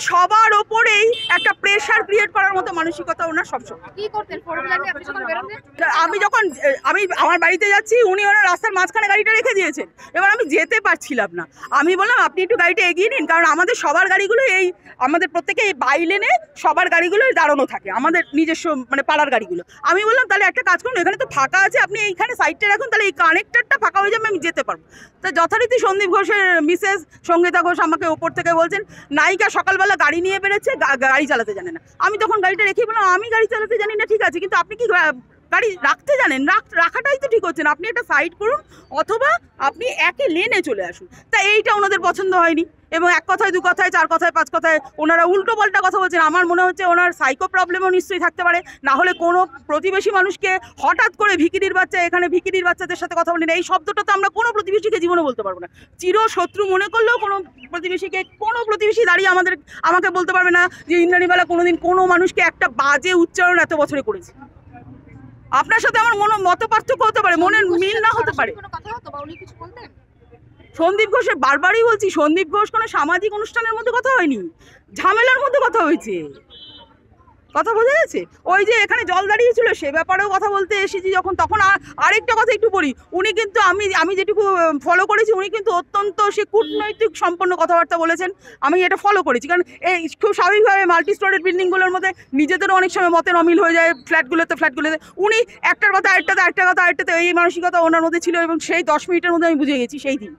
সবার ওপরেই একটা প্রেশার ক্রিয়েট করার মতো মানসিকতা ওনার সবসময়। আমি আমার বাড়িতে যাচ্ছি, উনি ওনার রাস্তার মাঝখানে গাড়িটা রেখে দিয়েছেন। এবার আমি যেতে পারছিলাম না, আমি বললাম আপনি একটু গাড়িটা এগিয়ে নিন, কারণ আমাদের সবার গাড়িগুলো আমাদের প্রত্যেকে এই বাই লেনে সবার গাড়িগুলো দাঁড়ানো থাকে, আমাদের নিজস্ব মানে পাড়ার গাড়িগুলো। আমি বললাম তাহলে একটা কাজ করুন, এখানে তো ফাঁকা আছে, আপনি এইখানে সাইডটা রাখুন, তাহলে এই কানেক্টরটা ফাঁকা হয়ে যাবে, আমি যেতে পারবো। তা যথারীতি সন্দীপ ঘোষের মিসেস সঙ্গীতা ঘোষ আমাকে ওপর থেকে বলছেন নায়িকা সকালবেলা গাড়ি নিয়ে বেরোচ্ছে, গাড়ি চালাতে জানে না। আমি তখন গাড়িটা রেখে বললাম আমি গাড়ি চালাতে জানি না, ঠিক আছে, কিন্তু আপনি কি গাড়ি রাখতে জানেন? রাখাটাই তো ঠিক হচ্ছে না, আপনি একটা সাইড করুন অথবা আপনি একই লেনে চলে আসুন। তা এইটা ওনাদের পছন্দ হয়নি, এবং এক কথায় দু কথায় চার কথায় পাঁচ কথায় ওনারা উল্টো পাল্টা কথা বলছেন। আমার মনে হচ্ছে ওনার সাইকো প্রবলেমও নিশ্চয়ই থাকতে পারে, না হলে কোনো প্রতিবেশী মানুষকে হঠাৎ করে ভিখিরির বাচ্চা, এখানে ভিখিরির বাচ্চাদের সাথে কথা বলেন, এই শব্দটা তো আমরা কোনো প্রতিবেশীকে জীবনে বলতে পারবো না। চির শত্রু মনে করলেও কোনো প্রতিবেশী দাঁড়িয়ে আমাকে বলতে পারবে না যে ইন্দ্রাণীবালা কোনোদিন কোনো মানুষকে একটা বাজে উচ্চারণ এত বছরে করেছে। আপনার সাথে আমার মত পার্থক্য হতে পারে, মনের মিল না হতে পারে। সন্দীপ ঘোষের বারবারই বলছি, সন্দীপ ঘোষ কোনো সামাজিক অনুষ্ঠানের মধ্যে কথা হয়নি, ঝামেলার মধ্যে কথা হয়েছে। কথা বোঝা গেছে? ওই যে এখানে জল দাঁড়িয়েছিল সে ব্যাপারেও কথা বলতে এসেছি যখন, তখন আরেকটা কথা একটু বলি, উনি কিন্তু আমি যেটুকু ফলো করেছি, উনি কিন্তু অত্যন্ত সে কূটনৈতিক সম্পন্ন কথাবার্তা বলেছেন, আমি এটা ফলো করেছি। কারণ এই খুব স্বাভাবিকভাবে মাল্টি স্টোরেড বিল্ডিংগুলোর মধ্যে নিজেদেরও অনেক সময় মতের অমিল হয়ে যায়, ফ্ল্যাটগুলোতে উনি একটার কথা আরেকটাতে এই মানসিকতা ওনার মধ্যে ছিল, এবং সেই 10 মিনিটের মধ্যে আমি বুঝে গেছি সেই দিন।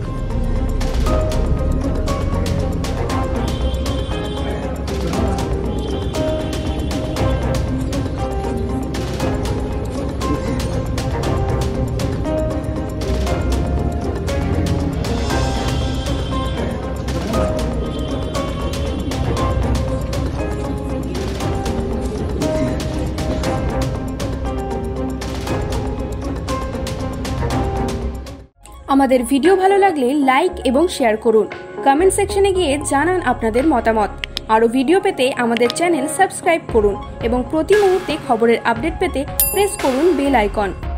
আমাদের ভিডিও ভালো লাগলে লাইক এবং শেয়ার করুন। কমেন্ট সেকশনে গিয়ে জানান আপনাদের মতামত। আরও ভিডিও পেতে আমাদের চ্যানেল সাবস্ক্রাইব করুন এবং প্রতি মুহূর্তে খবরের আপডেট পেতে প্রেস করুন বেল আইকন।